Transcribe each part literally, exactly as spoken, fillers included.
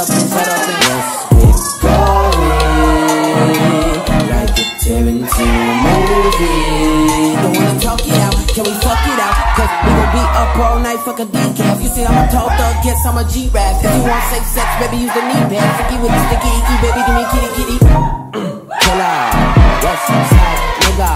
up and shut up and let's get going like a Tarantino movie. Don't wanna talk it out, can we fuck it out? Cause we gon' be up all night, fuck a decaf. You say I'm a tall thug, guess I'm a G-Rap. If you want safe sex, baby, use the knee pad. Freaky with the sticky icky, baby, give me kitty kitty. Pull up, west side, nigga.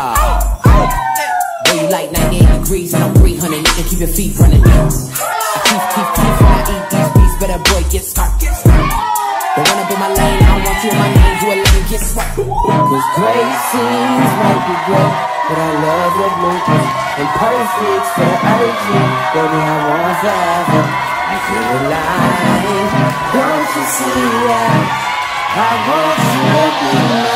Boy, you like ninety-eight degrees and I'm three hundred, you can keep your feet running. I keep, keep, keep when I eat these beats, better boy, get stuck. Don't wanna be my lane, I don't want you in my lane, you a lane, get stuck. Cause great scenes might be great, but I love your bloopers and perfect for the urgent. Baby, I want forever. I feel alive. Don't you see that? I want you to be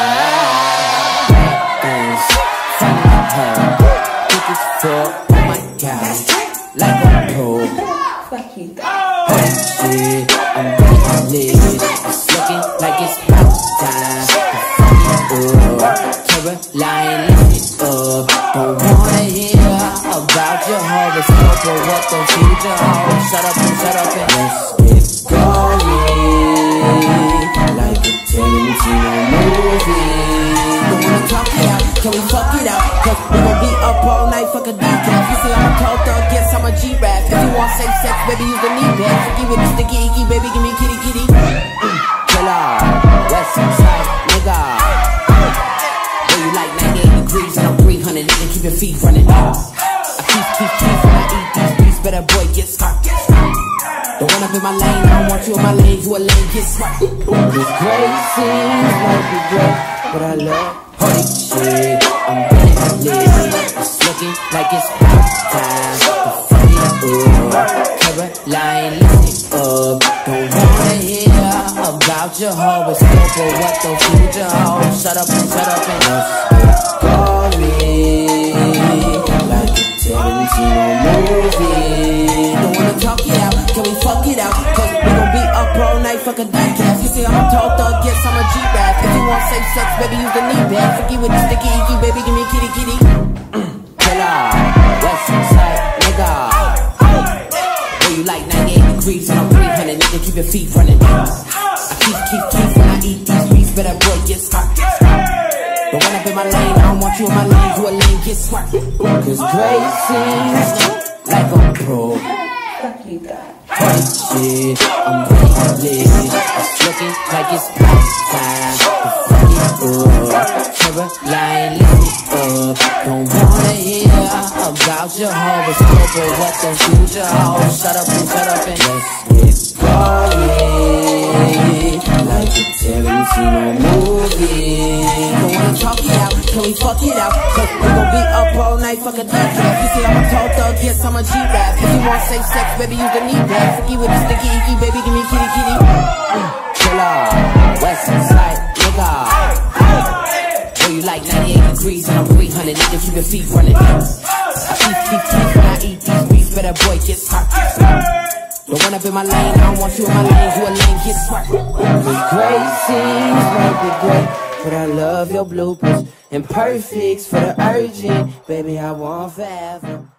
mine. Things funny with her. Thick as fuck, oh my god. Like a pro. Fuck you. Oh shit, I'm ready to live. It's looking like it's about time. Oh, Caroline, lift it up. Don't wanna hear about your horoscope or what the future holds. Shut up and shut up and let's get going like a Tarantino movie. Don't wanna talk it out, can we fuck it out? Cause we gon' be up all night, fuck a decaf. You say I'm a tall thug, guess I'm a G-Rap. If you want safe sex, baby, use the knee pad. Freaky with the sticky icky, baby, give me kitty kitty. Killer, west side, nigga. You like ninety-eight degrees and I'm three hundred, you can keep your feet running. I keep, keep, keep when I eat these beats, better boy, get stuck. Don't wanna be my lane, I don't want you in my lane, you a lane, get stuck. This great scenes might be great, but I love holy shit, I'm ready to live. It's looking like it's about time to fuck it up. Caroline, lift it up. Don't wanna hear about your horoscope or what the future holds. Shut up and shut up and let's get going like a Tarantino movie. Don't wanna talk it out, can we fuck it out? Cause we gon' be up all night, fuck a decaf. You say I'm a tall thug, yes I'm a G-Rap. If you want safe sex, baby, use the knee pad. Freaky with the sticky icky, baby, give me kitty kitty. Killer, west side, nigga. Boy, you like ninety-eight degrees and I'm three hundred, you can keep your feet running. I keep, keep, keep when I eat these beats, better boy, get stuck. Don't wanna be my lane, I don't want you in my lane, you a lane, get stuck. Cause great scenes like a pro. Fuck you, God. Holy shit, I'm ready to live. It's looking like it's about time to fuck it up. Caroline, lift it up. Don't wanna hear about your horoscope or what the future holds. Shut up and shut up and let's get going like a Tarantino movie. Don't wanna talk it out, can we fuck it out? Cause we gon' be up all night, fuck a decaf. You say I'm a tall thug, yes I'm a G-Rap. If you want safe sex, baby, use the knee pad. Freaky with the sticky icky, baby, give me kitty kitty. Killer, west side, nigga. Boy, you like ninety-eight degrees and I'm three hundred, you can keep your feet running. I keep, keep, keep when I eat these beats, better boy, get stuck. Don't wanna be my lane, I don't want you in my lane, you a lane, get stuck. Cause great scenes might be great, but I love your bloopers and perfects for the urgent. Baby, I want forever.